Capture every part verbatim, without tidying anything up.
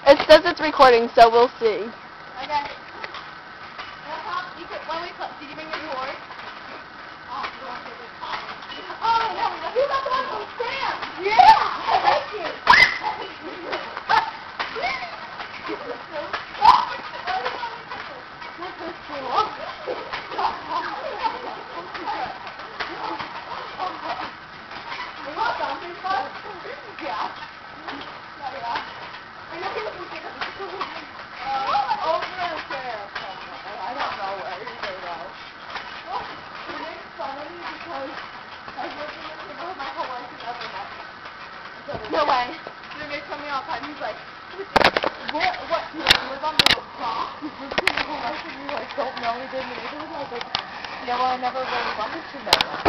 It says it's recording, so we'll see. Okay. You could, when we put, did you bring your cord? Oh, you want to take it? Oh, no, you got the one from Sam. Yeah, thank you. What's this for? Yeah. No way. They make fun of me all the time. He's like, what, what, do you live on the block? He's lived in the whole life and you like don't know any good neighbors? I was like, yeah, well, I never really wanted to know that.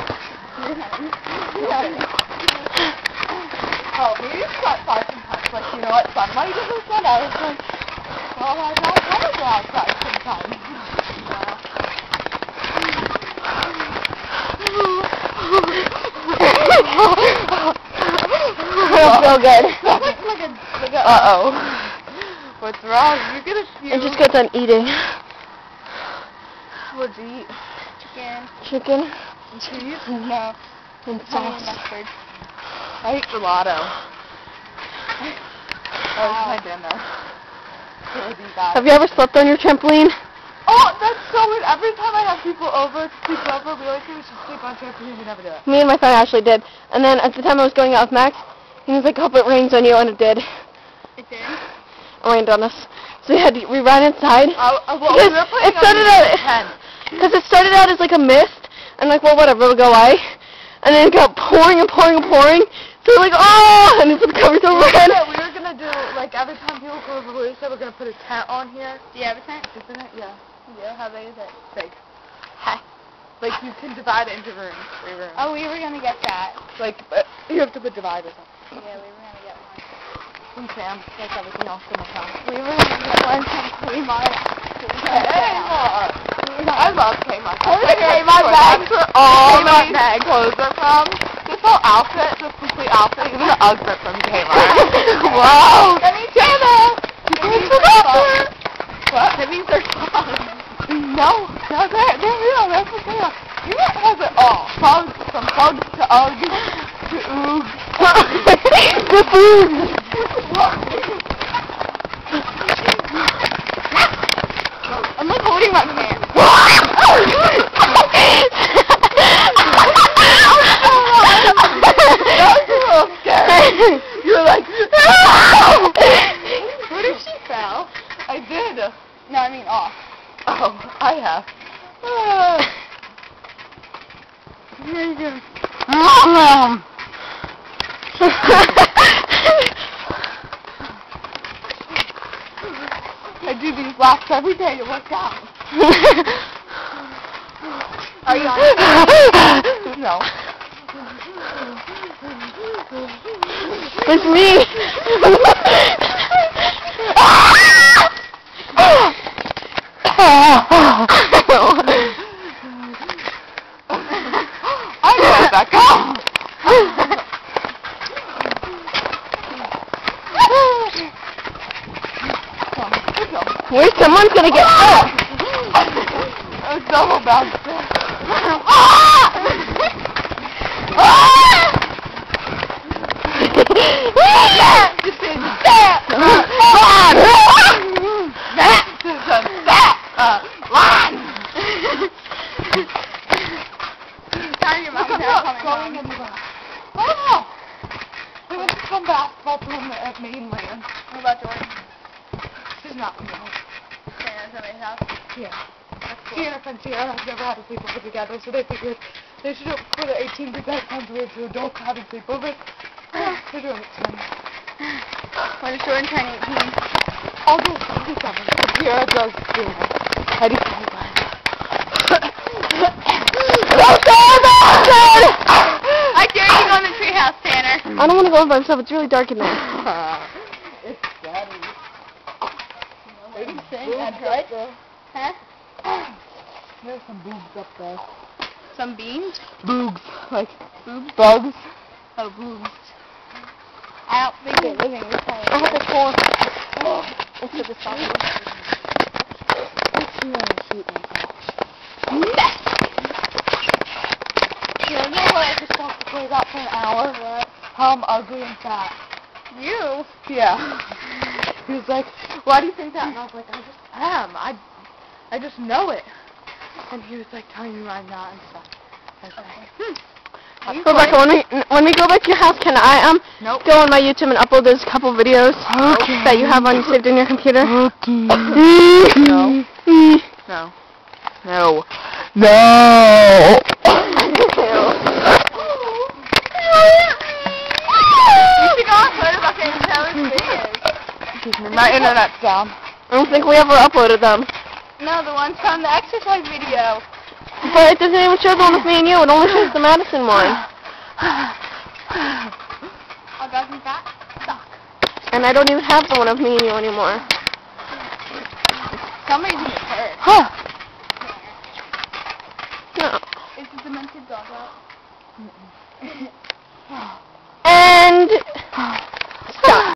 Yeah. Oh, maybe it's got five sometimes. Like, you know what, somebody did this one. I was like, well, I don't want to go outside sometimes. I don't feel good. Like, like a, like a, Uh-oh. What's wrong? You're gonna puke. I just got done eating. What'd you eat? Chicken. Chicken? And cheese? No. And Honey sauce. and mustard. I ate gelato. That was my dinner. It was eat that. Have you ever slept on your trampoline? Oh, that's so weird. Every time I have people over, sleep over, we always say we should sleep on trampoline. We never do it. Me and my friend Ashley did. And then at the time I was going out with Max, he was like, hope it rains on you, and it did. It did? It rained on us. So we had to, we ran inside. Uh, uh, well, Because we were playing it started out, because it started out as like a mist, and like, well, whatever, it'll go away. And then it got pouring and pouring and pouring. So we're like, oh, and it's covered over head. Yeah, we were gonna do like every time people go over, we said we're gonna put a tent on here. Do you have a tent? Isn't it? Yeah. Yeah. How big is it? Big. Hey. Like you can divide it into rooms, three rooms. Oh, we were gonna get that. Like uh, you have to put dividers on. Yeah, we were gonna get one. From Sam, like everything else in the house. We were gonna get one from Kmart. Kmart. I love Kmart. Where's Like, the Kmart bags? That's where all Kmart my clothes are from. This whole outfit, this complete outfit, even the Uggs are from Kmart. Wow! Let me try that. What? That means they're fun. No, no, they're, they're real. They're for real. Kmart has it all. Pugs, from pugs to Uggs to Oogs. The food. I'm like holding my hand. That was a little scary. You're like, no! What if she fell? I did. No, I mean off. Oh, I have. Uh, very good. I do these laps every day to work out. Are you on? No. It's me. I got that go. Where's someone's gonna get hurt? A double bounce. This is that. That is a that line. Sorry, your mom's Look, not look, coming going home. anywhere. Oh no! We went to some basketball tournament at Mainland. What about Jordan? She's not coming home. Staying at somebody's house? Yeah. She and her friend Sierra have never had a sleepover together, so they figured they should do it for the eighteen percent sounds weird to adults having sleepovers. They're doing it tonight. When is Jordan turn eighteen? August twenty-seventh. Sierra does do it. How do you say that? I dare you to go in the treehouse, Tanner. I don't want to go in by myself. It's really dark in there. It's daddy. You saying that's right? Huh? There's some boobs up there. Some beans? Boobs. Like Boobs? bugs. Oh, boobs. I don't think they live in this I have to pour. Let's put this back in. Yeah, you know what? I just talked to play that for an hour. What? How I'm ugly and fat. You? Yeah. He was like, why do you think that? And I was like, I just am. I, I just know it. And he was like telling me why I'm not and stuff. I was like, hmm. Rebecca, when we when we go back to your house, can I um Nope. go on my YouTube and upload those couple videos Okay. that you have on saved in your computer? Okay. No. No. No. No. You should go on Rebecca and tell us videos. Excuse me, my internet's down. I don't think we ever uploaded them. No, the ones from the exercise video. But it doesn't even show the one with me and you. It only shows the Madison one. I'll go some fat stock. And I don't even have the one of me and you anymore. Somebody's in your purse. Huh. No. Is the demented dog out? And